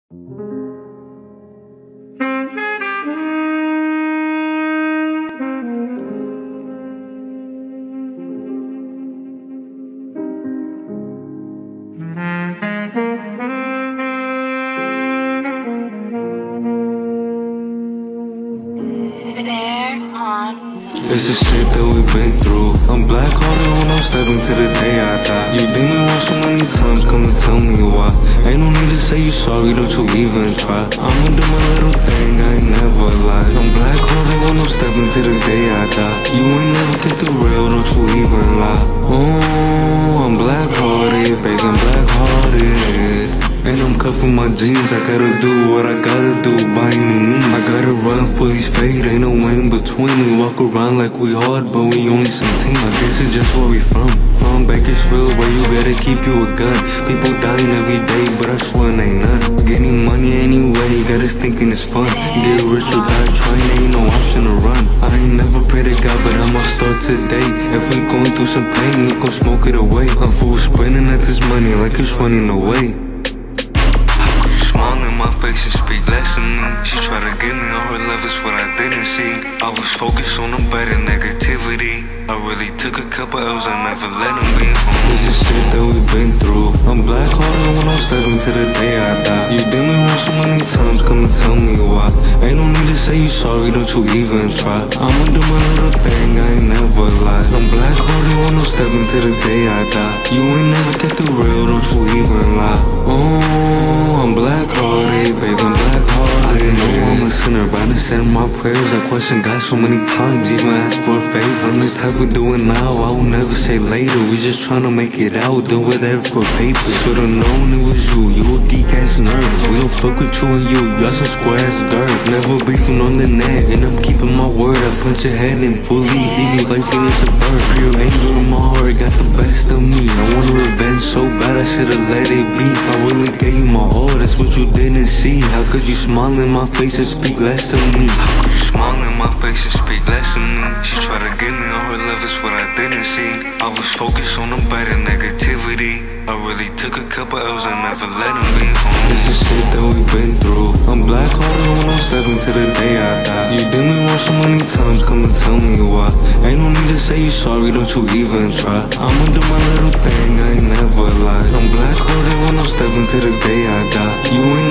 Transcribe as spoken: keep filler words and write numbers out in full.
It's the shit that we've been through. I'm black-hearted when I'm stepping to the day I die. You did me wrong so many times, come and tell me why. Ain't no need to say you sorry, don't you even try. I'ma do my little thing, I ain't never lie. I'm black-hearted when I'm stepping to the day I die. You ain't never get the real, don't you even lie. Oh, I'm black-hearted, baby, I'm black-hearted. And I'm cuffing my jeans, I gotta do what I gotta do by any means. I gotta run for these fade, ain't no way in between. We walk around like we hard, but we only some team. I guess it's just where we from. From Bakersfield, where you gotta keep you a gun. People dying every day, but I swear it ain't none. Getting money anyway, got us thinking it's fun. Get rich or die trying, ain't no option to run. I ain't never prayed to God, but I'ma start today. If we going through some pain, we gon' smoke it away. I'm full sprinting at this money like it's running away. Smile in my face and speak less of me. She tried to give me all her love, it's what I didn't see. I was focused on the better negativity. I really took a couple L's, I never let them be home. This is shit that we've been through. I'm black-hearted when I'm stepping to the day I die. You did me wrong so many times, come and tell me why. Ain't no need to say you sorry, don't you even try. I'ma do my little thing, I ain't never lie. I'm black-hearted when I'm stepping to the day I die. You ain't never get the real, don't you even lie. Oh, I'm black-hearted, baby, I'm black-hearted. I know I'm a sinner, but I send my prayers. I question God so many times, even ask for a favor. I'm the type we do it now, I will never say later. We just tryna make it out, do whatever for paper. Should've known it was you, you a geek ass nerd. We don't fuck with you and you, y'all some square ass dirt. Never beefing on the net, and I'm keeping my word. I punch your head in fully, leave you like Phoenix a bird. Pure angel in my heart, got the best of me. I want revenge so bad, I should've let it be. I really gave you my all, that's what you didn't see. How could you smile in my face and speak less of me? How could you smile in my face and speak less of me? She tried to give me all her love, it's what I didn't see. I was focused on the better negativity. I really took a couple L's, I never let them be home. This is shit that we've been through. I'm black-hearted when I'm stepping to the day I die. You did me wrong so many times, come and tell me why. Ain't no need to say you sorry, don't you even try. I'ma do my little thing, I ain't never lie. I'm black-hearted when I'm stepping to the day I die. You ain't